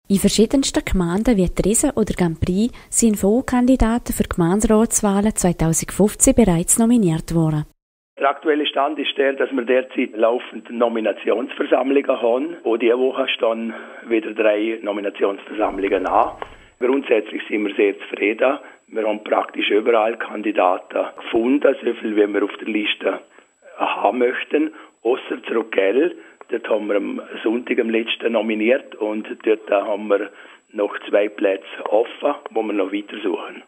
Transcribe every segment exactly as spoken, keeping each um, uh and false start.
In verschiedensten Gemeinden wie Tresen oder Gampri sind Vorkandidaten für die Gemeinderatswahlen zweitausendfünfzehn bereits nominiert worden. Der aktuelle Stand ist der, dass wir derzeit laufend Nominationsversammlungen haben. Auch diese Woche stehen wieder drei Nominationsversammlungen an. Grundsätzlich sind wir sehr zufrieden. Wir haben praktisch überall Kandidaten gefunden, so viel wie wir auf der Liste haben möchten. Ausser Zruckell, dort haben wir am Sonntag am letzten nominiert und dort haben wir noch zwei Plätze offen, wo wir noch weiter suchen.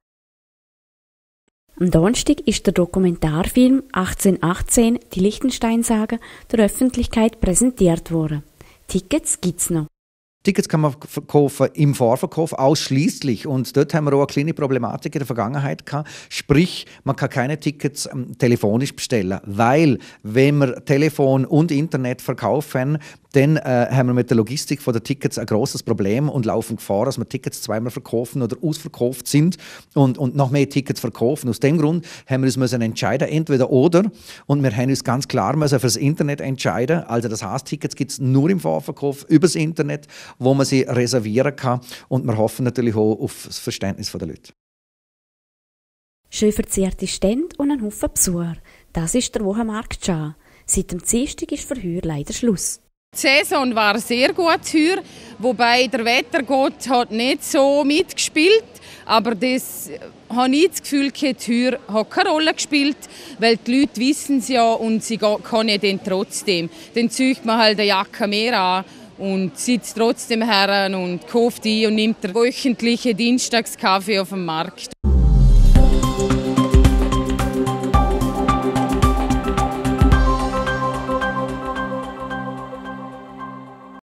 Am Donnerstag ist der Dokumentarfilm achtzehnhundertachtzehn, die Liechtenstein-Sage, der Öffentlichkeit präsentiert worden. Tickets gibt's noch. Tickets kann man kaufen im Vorverkauf ausschließlich und dort haben wir auch eine kleine Problematik in der Vergangenheit gehabt. Sprich, man kann keine Tickets ähm, telefonisch bestellen, weil wenn wir Telefon und Internet verkaufen, dann äh, haben wir mit der Logistik von der Tickets ein großes Problem und laufen Gefahr, dass wir Tickets zweimal verkaufen oder ausverkauft sind und, und noch mehr Tickets verkaufen. Aus dem Grund haben wir uns müssen entscheiden, entweder oder, und wir haben uns ganz klar müssen für das Internet entscheiden. Also das heißt, Tickets gibt es nur im Vorverkauf übers Internet, wo man sie reservieren kann, und wir hoffen natürlich auch auf das Verständnis der Leute. Schön verzierte Stände und ein Haufen Besucher. Das ist der Wochenmarkt Schah. Seit dem Dienstag ist für heuer leider Schluss. Die Saison war sehr gut heuer, wobei der Wettergott hat nicht so mitgespielt. Aber das habe ich das Gefühl, heuer hat keine Rolle gespielt, weil die Leute wissen es ja und sie können dann trotzdem. Dann zieht man halt eine Jacke mehr an und sitzt trotzdem her und kauft ein und nimmt den wöchentlichen Dienstagskaffee auf dem Markt.